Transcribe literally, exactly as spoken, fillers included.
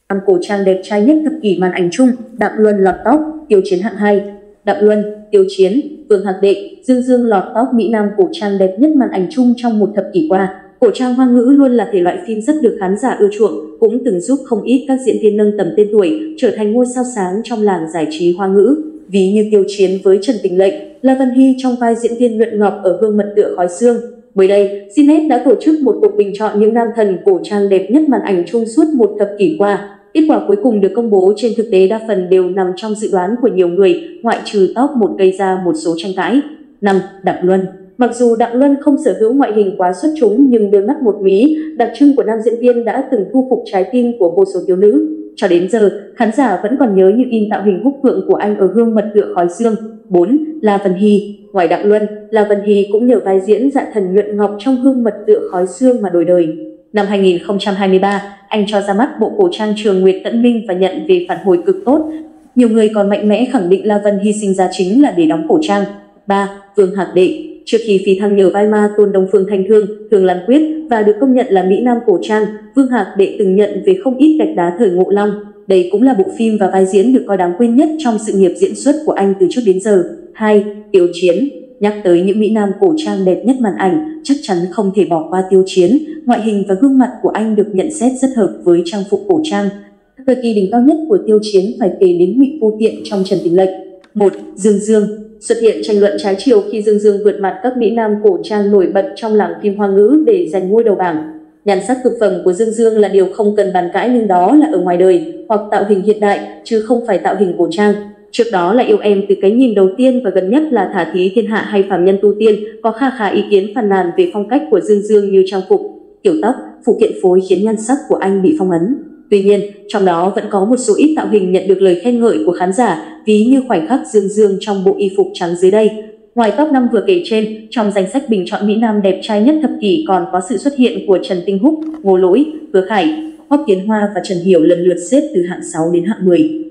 Nam cổ trang đẹp trai nhất thập kỷ màn ảnh chung, Đặng Luân lọt top, Tiêu Chiến hạng hai. Đặng Luân, Tiêu Chiến, Vương Hạc Đệ, Dương Dương lọt top Mỹ Nam cổ trang đẹp nhất màn ảnh chung trong một thập kỷ qua. Cổ trang Hoa ngữ luôn là thể loại phim rất được khán giả ưa chuộng, cũng từng giúp không ít các diễn viên nâng tầm tên tuổi, trở thành ngôi sao sáng trong làng giải trí Hoa ngữ. Ví như Tiêu Chiến với Trần Tình Lệnh, La Vân Hy trong vai diễn viên Nhuận Ngọc ở Hương Mật Tựa Khói Xương. Mới đây, Cnet đã tổ chức một cuộc bình chọn những nam thần cổ trang đẹp nhất màn ảnh chung suốt một thập kỷ qua. Kết quả cuối cùng được công bố trên thực tế đa phần đều nằm trong dự đoán của nhiều người, ngoại trừ top một gây ra một số tranh cãi. năm. Đặng Luân. Mặc dù Đặng Luân không sở hữu ngoại hình quá xuất chúng nhưng đôi mắt một mí, đặc trưng của nam diễn viên đã từng thu phục trái tim của vô số thiếu nữ. Cho đến giờ, khán giả vẫn còn nhớ như in tạo hình húc phượng của anh ở Hương Mật Tựa Khói Xương. bốn. La Vân Hy. Ngoài Đặng Luân, La Vân Hy cũng nhờ vai diễn dạ thần Nhuận Ngọc trong Hương Mật Tựa Khói Xương mà đổi đời. Năm hai nghìn không trăm hai mươi ba, anh cho ra mắt bộ cổ trang Trường Nguyệt Tẫn Minh và nhận về phản hồi cực tốt. Nhiều người còn mạnh mẽ khẳng định La Vân Hy sinh ra chính là để đóng cổ trang. ba. Vương Hạc Đệ. Trước khi phi thăng nhờ vai ma tôn Đông Phương Thanh Thương, Thường Lan Quyết và được công nhận là Mỹ Nam cổ trang, Vương Hạc Đệ từng nhận về không ít gạch đá thời Ngộ Long. Đây cũng là bộ phim và vai diễn được coi đáng quên nhất trong sự nghiệp diễn xuất của anh từ trước đến giờ. hai. Tiêu Chiến. Nhắc tới những Mỹ Nam cổ trang đẹp nhất màn ảnh, chắc chắn không thể bỏ qua Tiêu Chiến. Ngoại hình và gương mặt của anh được nhận xét rất hợp với trang phục cổ trang. Thời kỳ đỉnh cao nhất của Tiêu Chiến phải kể đến Ngụy Vô Tiện trong Trần Tình Lệnh. một. Dương Dương. Xuất hiện tranh luận trái chiều khi Dương Dương vượt mặt các Mỹ Nam cổ trang nổi bật trong làng phim Hoa ngữ để giành ngôi đầu bảng. Nhan sắc cực phẩm của Dương Dương là điều không cần bàn cãi, nhưng đó là ở ngoài đời hoặc tạo hình hiện đại chứ không phải tạo hình cổ trang. Trước đó là Yêu Em từ cái nhìn đầu tiên và gần nhất là Thả Thí Thiên Hạ hay Phàm Nhân Tu Tiên, có kha khá ý kiến phàn nàn về phong cách của Dương Dương như trang phục, kiểu tóc, phụ kiện phối khiến nhan sắc của anh bị phong ấn. Tuy nhiên, trong đó vẫn có một số ít tạo hình nhận được lời khen ngợi của khán giả, ví như khoảnh khắc Dương Dương trong bộ y phục trắng dưới đây. Ngoài top năm vừa kể trên, trong danh sách bình chọn Mỹ Nam đẹp trai nhất thập kỷ còn có sự xuất hiện của Trần Tinh Húc, Ngô Lỗi, Hứa Khải, Hoắc Kiến Hoa và Trần Hiểu lần lượt xếp từ hạng sáu đến hạng mười.